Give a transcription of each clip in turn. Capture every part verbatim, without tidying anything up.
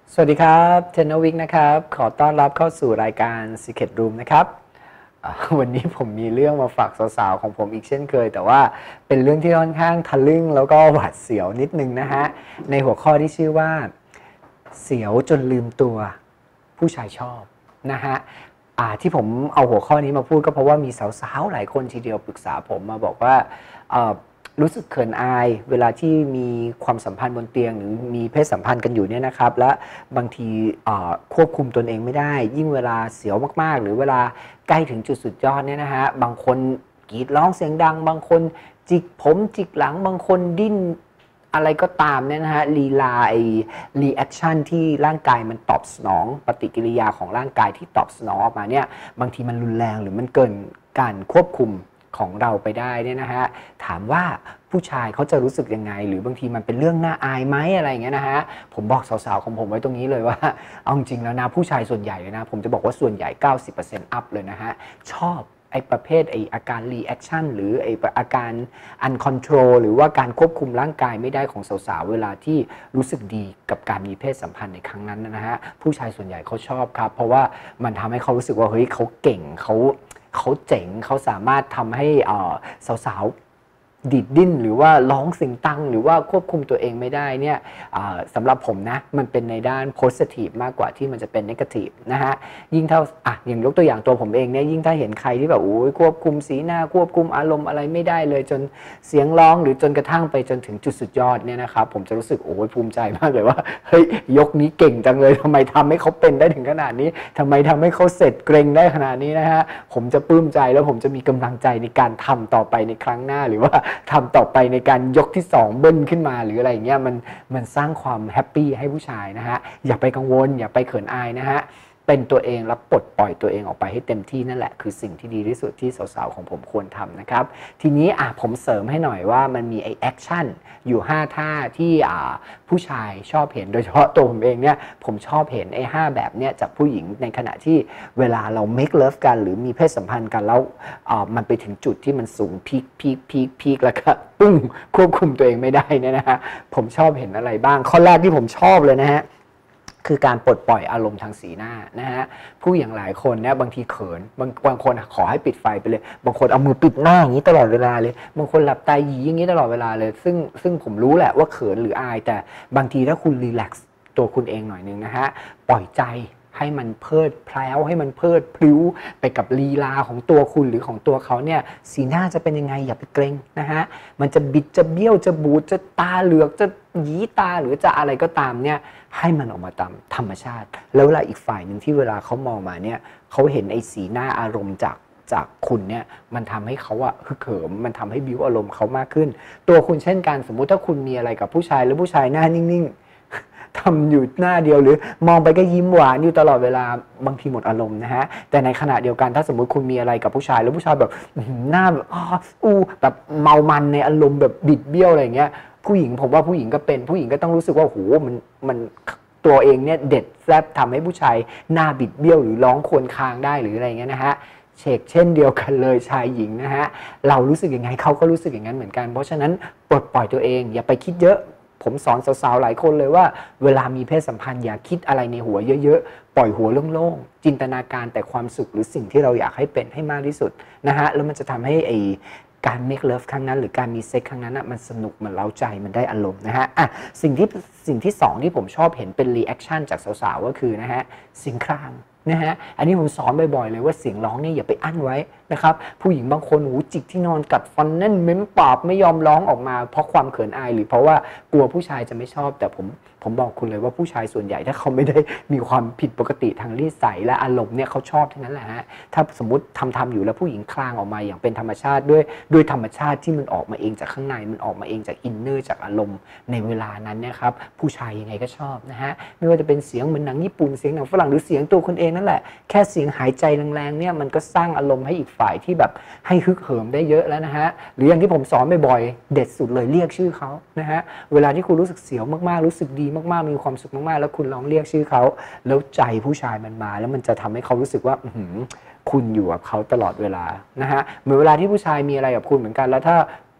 สวัสดีครับเทนนวิกนะครับขอต้อนรับเข้าสู่รายการ Secret Room นะครับวันนี้ผมมีเรื่องมาฝากสาวๆของผมอีกเช่นเคยแต่ว่าเป็นเรื่องที่ค่อนข้างทะลึ่งแล้วก็หวาดเสียวนิดนึงนะฮะในหัวข้อที่ชื่อว่าเสียวจนลืมตัวผู้ชายชอบนะฮะที่ผมเอาหัวข้อนี้มาพูดก็เพราะว่ามีสาวๆหลายคนทีเดียวปรึกษาผมมาบอกว่ารู้สึกเขินอายเวลาที่มีความสัมพันธ์บนเตียงหรือมีเพศสัมพันธ์กันอยู่เนี่ยนะครับและบางทีควบคุมตนเองไม่ได้ยิ่งเวลาเสียวมากๆหรือเวลาใกล้ถึงจุดสุดยอดเนี่ยนะฮะบางคนกรีดร้องเสียงดังบางคนจิกผมจิกหลังบางคนดิ้นอะไรก็ตามเนี่ยนะฮะลีลาไอ้รีแอคชั่นที่ร่างกายมันตอบสนองปฏิกิริยาของร่างกายที่ตอบสนองออกมาเนี่ยบางทีมันรุนแรงหรือมันเกินการควบคุมของเราไปได้เนี่ยนะฮะถามว่าผู้ชายเขาจะรู้สึกยังไงหรือบางทีมันเป็นเรื่องน่าอายไหมอะไรอย่างเงี้ยนะฮะผมบอกสาวๆของผมไว้ตรงนี้เลยว่าเอาจริงแล้วนะผู้ชายส่วนใหญ่เลยนะผมจะบอกว่าส่วนใหญ่ เก้าสิบเปอร์เซ็นต์ อัพเลยนะฮะชอบไอ้ประเภทไอ้อาการรีแอคชั่นหรือไอ้อาการอันคอนโทรลหรือว่าการควบคุมร่างกายไม่ได้ของสาวๆเวลาที่รู้สึกดีกับการมีเพศสัมพันธ์ในครั้งนั้นนะฮะผู้ชายส่วนใหญ่เขาชอบครับเพราะว่ามันทำให้เขารู้สึกว่าเฮ้ยเขาเก่งเขาเขาเจ๋งเขาสามารถทำให้สาวๆดิดดิ้นหรือว่าร้องเสียงตังหรือว่าควบคุมตัวเองไม่ได้เนี่ยสำหรับผมนะมันเป็นในด้าน positive มากกว่าที่มันจะเป็น negative นะฮะยิ่งถ้าอ่ะอย่างยกตัวอย่างตัวผมเองเนี่ยยิ่งถ้าเห็นใครที่แบบโอ้ยควบคุมสีหน้าควบคุมอารมณ์อะไรไม่ได้เลยจนเสียงร้องหรือจนกระทั่งไปจนถึงจุดสุดยอดเนี่ยนะครับผมจะรู้สึกโอ้ยภูมิใจมากเลยว่าเฮ้ยยกนี้เก่งจังเลยทำไมทำให้เขาเป็นได้ถึงขนาดนี้ทำไมทำให้เขาเสร็จเกรงได้ขนาดนี้นะฮะผมจะปลื้มใจแล้วผมจะมีกำลังใจในการทำต่อไปในครั้งหน้าหรือว่าทำต่อไปในการยกที่สองเบิ้ลขึ้นมาหรืออะไรเงี้ยมันมันสร้างความแฮปปี้ให้ผู้ชายนะฮะอย่าไปกังวลอย่าไปเขินอายนะฮะเป็นตัวเองแล้วปลดปล่อยตัวเองออกไปให้เต็มที่นั่นแหละคือสิ่งที่ดีที่สุดที่สาวๆของผมควรทำนะครับทีนี้อ่ะผมเสริมให้หน่อยว่ามันมีไอแอคชั่นอยู่ห้าท่าที่อ่าผู้ชายชอบเห็นโดยเฉพาะตัวผมเองเนี่ยผมชอบเห็นไอ้ห้าแบบเนี้ยจากผู้หญิงในขณะที่เวลาเรา make love กันหรือมีเพศสัมพันธ์กันแล้วอ่ามันไปถึงจุดที่มันสูงพีคพีคพีคพีคแล้วก็ปึ้งควบคุมตัวเองไม่ได้เนี่ยนะฮะผมชอบเห็นอะไรบ้างข้อแรกที่ผมชอบเลยนะฮะคือการปลดปล่อยอารมณ์ทางสีหน้านะฮะผู้หญิงหลายคนเนี่ยบางทีเขินบางบางคนขอให้ปิดไฟไปเลยบางคนเอามือปิดหน้าอย่างนี้ตลอดเวลาเลยบางคนหลับตาหยีอย่างนี้ตลอดเวลาเลยซึ่งซึ่งผมรู้แหละว่าเขินหรืออายแต่บางทีถ้าคุณรีแลกซ์ตัวคุณเองหน่อยนึงนะฮะปล่อยใจให้มันเพิดแพล้วให้มันเพิดพลิ้วไปกับลีลาของตัวคุณหรือของตัวเขาเนี่ยสีหน้าจะเป็นยังไงอย่าไปเกรงนะฮะมันจะบิดจะเบี้ยวจะบูดจะตาเหลือกจะหยีตาหรือจะอะไรก็ตามเนี่ยให้มันออกมาตามธรรมชาติแล้วเวลาอีกฝ่ายหนึ่งที่เวลาเขามองมาเนี่ยเขาเห็นไอ้สีหน้าอารมณ์จากจากคุณเนี่ยมันทำให้เขาอะฮึกเหิมมันทำให้บิ้วอารมณ์เขามากขึ้นตัวคุณเช่นกันสมมุติถ้าคุณมีอะไรกับผู้ชายแล้วผู้ชายหน้านิ่งๆทำอยู่หน้าเดียวหรือมองไปก็ยิ้มหวานอยู่ตลอดเวลาบางทีหมดอารมณ์นะฮะแต่ในขณะเดียวกันถ้าสมมุติคุณมีอะไรกับผู้ชายแล้วผู้ชายแบบหน้าแบบอ้ออู้แบบเมามันในอารมณ์แบบบิดเบี้ยวอะไรเงี้ยผู้หญิงผมว่าผู้หญิงก็เป็นผู้หญิงก็ต้องรู้สึกว่าโหมันมันตัวเองเนี่ยเด็ดแซ่บทำให้ผู้ชายหน้าบิดเบี้ยวหรือร้องครวญครางได้หรืออะไรเงี้ยนะฮะเชกเช่นเดียวกันเลยชายหญิงนะฮะเรารู้สึกยังไงเขาก็รู้สึกอย่างนั้นเหมือนกันเพราะฉะนั้นปลดปล่อยตัวเองอย่าไปคิดเยอะผมสอนสาวๆหลายคนเลยว่าเวลามีเพศสัมพันธ์อย่าคิดอะไรในหัวเยอะๆปล่อยหัวโล่งๆจินตนาการแต่ความสุขหรือสิ่งที่เราอยากให้เป็นให้มากที่สุดนะฮะแล้วมันจะทำให้ไอการ make love ครั้งนั้นหรือการมีเซ็กครั้งนั้นนะมันสนุกมันเร้าใจมันได้อารมณ์นะฮะอ่ะสิ่งที่สิ่งที่สองที่ผมชอบเห็นเป็น reaction จากสาวๆก็คือนะฮะเสียงครางนะฮะอันนี้ผมสอนบ่อยๆเลยว่าเสียงร้องเนี่ยอย่าไปอั้นไว้นะครับผู้หญิงบางคนหูจิกที่นอนกัดฟันแน่นเม้มปากไม่ยอมร้องออกมาเพราะความเขินอายหรือเพราะว่ากลัวผู้ชายจะไม่ชอบแต่ผมผมบอกคุณเลยว่าผู้ชายส่วนใหญ่ถ้าเขาไม่ได้มีความผิดปกติทางนิสัยและอารมณ์เนี่ยเขาชอบทั้งนั้นแหละฮะถ้าสมมติทำทำอยู่แล้วผู้หญิงคลางออกมาอย่างเป็นธรรมชาติด้วยด้วยธรรมชาติที่มันออกมาเองจากข้างในมันออกมาเองจากอินเนอร์จากอารมณ์ในเวลานั้นเนี่ยครับผู้ชายยังไงก็ชอบนะฮะไม่ว่าจะเป็นเสียงเหมือนหนังญี่ปุ่นเสียงหนังฝรั่งหรือเสียงตัวคนเองนั่นแหละแค่เสียงหายใจแรงๆเนี่ยมันก็สร้างอารมณ์ให้อีกฝ่ายที่แบบให้ฮึกเหิมได้เยอะแล้วนะฮะหรืออย่างที่ผมสอนบ่อยๆเด็ดสุดเลยเรียกชื่อเขานะฮะเวลาที่คุณรู้สึกเสียวมากๆรู้สึกดีมากๆมีความสุขมากๆแล้วคุณลองเรียกชื่อเขาแล้วใจผู้ชายมันมาแล้วมันจะทำให้เขารู้สึกว่าคุณอยู่กับเขาตลอดเวลานะฮะเหมือนเวลาที่ผู้ชายมีอะไรกับคุณเหมือนกันแล้วถ้า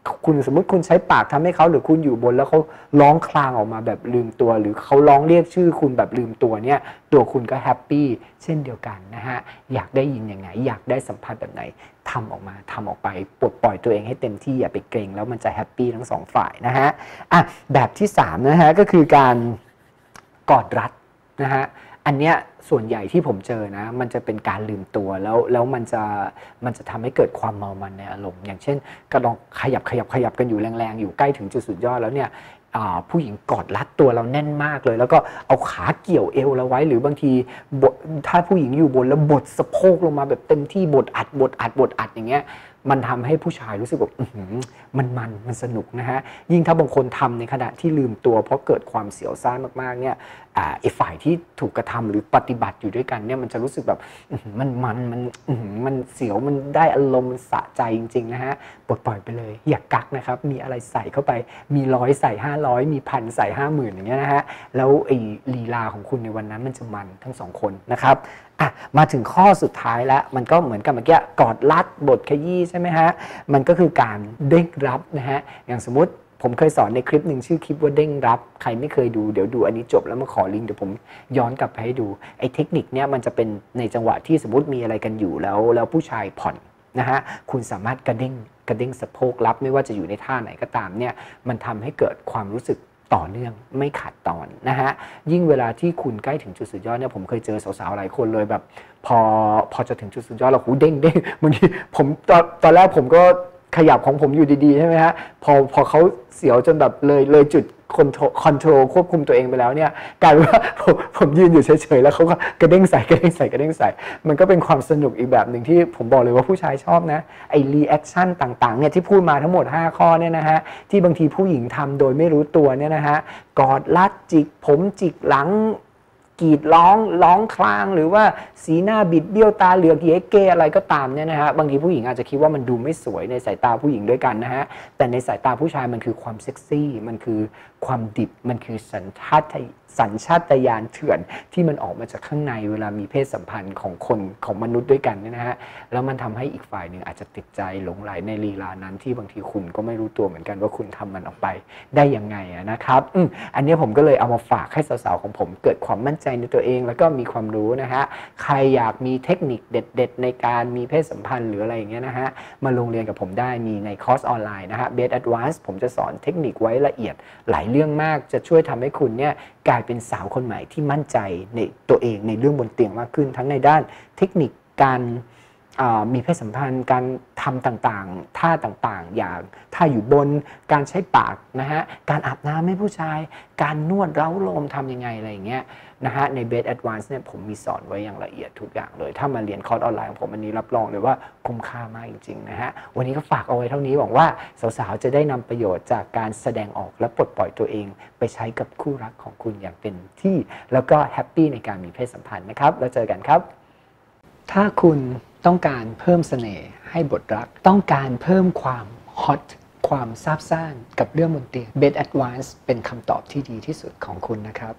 คุณสมมติคุณใช้ปากทำให้เขาหรือคุณอยู่บนแล้วเขาร้องคลางออกมาแบบลืมตัวหรือเขาร้องเรียกชื่อคุณแบบลืมตัวเนี่ยตัวคุณก็แฮปปี้เช่นเดียวกันนะฮะอยากได้ยินยังไงอยากได้สัมผัสแบบไหนทำออกมาทำออกไปปลดปล่อยตัวเองให้เต็มที่อย่าไปเกรงแล้วมันจะแฮปปี้ทั้งสองฝ่ายนะฮะอ่ะแบบที่สามนะฮะก็คือการกอดรัดนะฮะอันเนี้ยส่วนใหญ่ที่ผมเจอนะมันจะเป็นการลืมตัวแล้วแล้วมันจะมันจะทำให้เกิดความเมามันในอารมณ์อย่างเช่นกระดองขยับขยับขยับกันอยู่แรงๆอยู่ใกล้ถึงจุดสุดยอดแล้วเนี่ยผู้หญิงกอดรัดตัวเราแน่นมากเลยแล้วก็เอาขาเกี่ยวเอวเราไว้หรือบางทีถ้าผู้หญิงอยู่บนแล้วบดสะโพกลงมาแบบเต็มที่บดอัดบดอัดบดอัดอย่างเงี้ยมันทำให้ผู้ชายรู้สึกแบบมันมันมันสนุกนะฮะยิ่งถ้าบางคนทำในขณะที่ลืมตัวเพราะเกิดความเสียวซ่านมากๆเนี่ยไอ้ฝ่ายที่ถูกกระทำหรือปฏิบัติอยู่ด้วยกันเนี่ยมันจะรู้สึกแบบมันมันมันมันเสียวมันได้อารมณ์มันสะใจจริงๆนะฮะปลดปล่อยไปเลยอย่ากักนะครับมีอะไรใส่เข้าไปมีร้อยใส่ห้าร้อยมีพันใส่ห้าหมื่นอย่างเงี้ยนะฮะแล้วไอ้ลีลาของคุณในวันนั้นมันจะมันทั้งสองคนนะครับอ่ะมาถึงข้อสุดท้ายแล้วมันก็เหมือนกับเมื่อกี้กอดรัดบทขยี้ใช่ไหมฮะมันก็คือการเด้งรับนะฮะอย่างสมมติผมเคยสอนในคลิปหนึ่งชื่อคลิปว่าเด้งรับใครไม่เคยดูเดี๋ยวดูอันนี้จบแล้วมาขอลิงก์เดี๋ยวผมย้อนกลับไปให้ดูไอ้เทคนิคเนี้ยมันจะเป็นในจังหวะที่สมมติมีอะไรกันอยู่แล้วแล้วผู้ชายผ่อนนะฮะคุณสามารถกระเด้งกระเด้งสะโพกรับไม่ว่าจะอยู่ในท่าไหนก็ตามเนี่ยมันทำให้เกิดความรู้สึกต่อเนื่องไม่ขาดตอนนะฮะยิ่งเวลาที่คุณใกล้ถึงจุดสุดยอดเนี่ยผมเคยเจอสาวๆหลายคนเลยแบบพอพอจะถึงจุดสุดยอดเราหูเด้งเด้งบางทีผมตอนตอนแรกผมก็ขยับของผมอยู่ดีๆใช่ไหมฮะพอพอเขาเสียวจนแบบเลยเลยจุดคอนโทรลคอนโทรลควบคุมตัวเองไปแล้วเนี่ยกลายเป็นว่าผมผมยืนอยู่เฉยๆแล้วเขาก็กระเด้งใส่กระเด้งใส่กระเด้งใส่มันก็เป็นความสนุกอีกแบบหนึ่งที่ผมบอกเลยว่าผู้ชายชอบนะไอ้รีแอคชั่นต่างๆเนี่ยที่พูดมาทั้งหมดห้าข้อเนี่ยนะฮะที่บางทีผู้หญิงทำโดยไม่รู้ตัวเนี่ยนะฮะกอดลัดจิกผมจิกหลังกรีดร้องร้องคลางหรือว่าสีหน้าบิดเบี้ยวตาเหลือกเย้เกอะไรก็ตามเนี่ยนะฮะบางทีผู้หญิงอาจจะคิดว่ามันดูไม่สวยในสายตาผู้หญิงด้วยกันนะฮะแต่ในสายตาผู้ชายมันคือความเซ็กซี่มันคือความดิบมันคือสัญชาตสัญชาตญาณเถื่อนที่มันออกมาจากข้างในเวลามีเพศสัมพันธ์ของคนของมนุษย์ด้วยกันเนี่ยนะฮะแล้วมันทำให้อีกฝ่ายหนึ่งอาจจะติดใจหลงไหลในลีลานั้นที่บางทีคุณก็ไม่รู้ตัวเหมือนกันว่าคุณทำมันออกไปได้ยังไงนะครับอืมอันนี้ผมก็เลยเอามาฝากให้สาวๆของผมเกิดความมั่นใจในตัวเองแล้วก็มีความรู้นะฮะใครอยากมีเทคนิคเด็ดๆในการมีเพศสัมพันธ์หรืออะไรอย่างเงี้ยนะฮะมาลงเรียนกับผมได้มีในคอร์สออนไลน์นะฮะ Base Advance ผมจะสอนเทคนิคไว้ละเอียดหลายเรื่องมากจะช่วยทำให้คุณเนี่ยกลายเป็นสาวคนใหม่ที่มั่นใจในตัวเองในเรื่องบนเตียงมากขึ้นทั้งในด้านเทคนิคการมีเพศสัมพันธ์การทำต่างๆท่าต่างๆอย่างท่าอยู่บนการใช้ปากนะฮะการอาบน้ำให้ผู้ชายการนวดเร้าลมทำยังไงอะไรอย่างเงี้ยนะฮะใน Base Advance เนี่ยผมมีสอนไว้อย่างละเอียดทุกอย่างเลยถ้ามาเรียนคอร์สออนไลน์ของผมอันนี้รับรองเลยว่าคุ้มค่ามากจริงๆนะฮะวันนี้ก็ฝากเอาไว้เท่านี้หวังว่าสาวๆจะได้นำประโยชน์จากการแสดงออกและปลดปล่อยตัวเองไปใช้กับคู่รักของคุณอย่างเป็นที่แล้วก็แฮปปี้ในการมีเพศสัมพันธ์นะครับแล้วเจอกันครับถ้าคุณต้องการเพิ่มเสน่ห์ให้บทรักต้องการเพิ่มความฮอตความซาบซ่านกับเรื่องบนเตียง Base Advance เป็นคำตอบที่ดีที่สุดของคุณนะครับ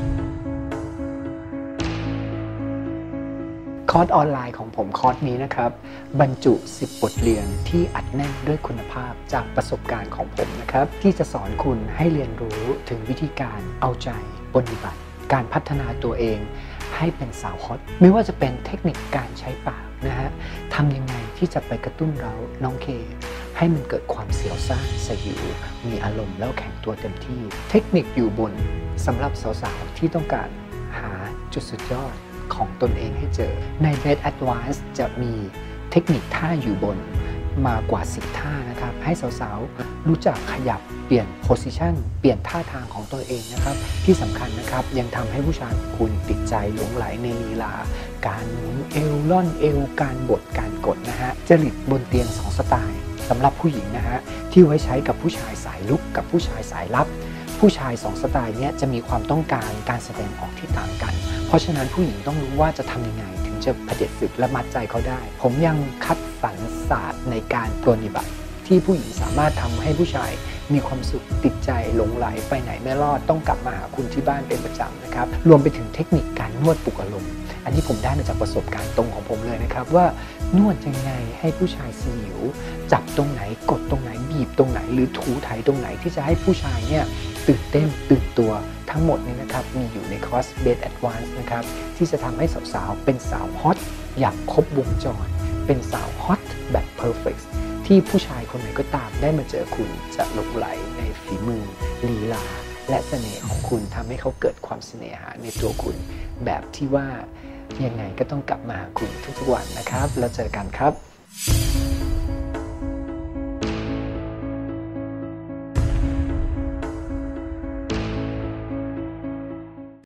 คอร์สออนไลน์ของผมคอร์สนี้นะครับบรรจุสิบบทเรียนที่อัดแน่นด้วยคุณภาพจากประสบการณ์ของผมนะครับที่จะสอนคุณให้เรียนรู้ถึงวิธีการเอาใจปฏิบัติการพัฒนาตัวเองให้เป็นสาวฮอตไม่ว่าจะเป็นเทคนิคการใช้ปากนะฮะทำยังไงที่จะไปกระตุ้นเราน้องเคให้มันเกิดความเสียวซ่านสยิวมีอารมณ์แล้วแข็งตัวเต็มที่เทคนิคอยู่บนสำหรับสาวๆที่ต้องการหาจุดสุดยอดของตนเองให้เจอใน Base Advance จะมีเทคนิคท่าอยู่บนมากว่าสิบท่านะครับให้สาวๆรู้จักขยับเปลี่ยนโพสิชันเปลี่ยนท่าทางของตัวเองนะครับที่สำคัญนะครับยังทำให้ผู้ชายคุณติดใจหลงไหลในลีลาการหมุนเอวล่อนเอวการบดการกดนะฮะจริตบนเตียงสองสไตล์สำหรับผู้หญิงนะฮะที่ไว้ใช้กับผู้ชายสายลุกกับผู้ชายสายลับผู้ชายสองสไตล์นี้จะมีความต้องการการแสดงออกที่ต่างกันเพราะฉะนั้นผู้หญิงต้องรู้ว่าจะทำยังไงถึงจะเผด็จศึกและมัดใจเขาได้ผมยังคัดสรรศาสตร์ในการปรนนิบัติที่ผู้หญิงสามารถทำให้ผู้ชายมีความสุขติดใจหลงไหลไปไหนไม่รอดต้องกลับมาหาคุณที่บ้านเป็นประจำนะครับรวมไปถึงเทคนิคการนวดปลุกอารมณ์อันนี้ผมได้มาจากประสบการณ์ตรงของผมเลยนะครับว่านวดยังไงให้ผู้ชายสยิวจับตรงไหนกดตรงไหนบีบตรงไหนหรือถูไถตรงไหนที่จะให้ผู้ชายเนี่ยตื่นเต้นตื่นตัวทั้งหมดนี้นะครับมีอยู่ในคอร์ส Base Advance นะครับที่จะทำให้สาวๆเป็นสาวฮอตอย่างครบวงจรเป็นสาวฮอตแบบ perfect ที่ผู้ชายคนไหนก็ตามได้มาเจอคุณจะหลงไหลในฝีมือลีลาและเสน่ห์ของคุณทำให้เขาเกิดความเสน่หาในตัวคุณแบบที่ว่ายังไงก็ต้องกลับมาหาคุณทุกๆวันนะครับแล้วเจอกันครับ